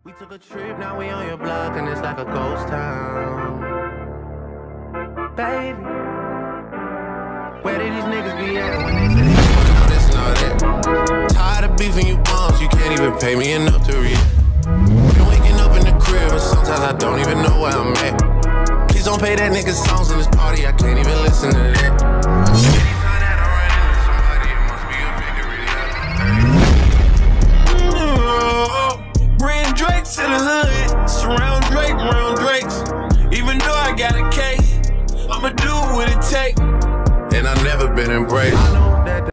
We took a trip, now we on your block, and it's like a ghost town. Baby, where did these niggas be at when they say they know this and all that? Tired of beefing you bums, you can't even pay me enough to read. Been waking up in the crib, and sometimes I don't even know where I'm at. Please don't pay that nigga songs in this party, I can't even listen to that. To the hood, surround Drake, round Drakes. Even though I got a case, I'ma do what it take. And I never been embraced.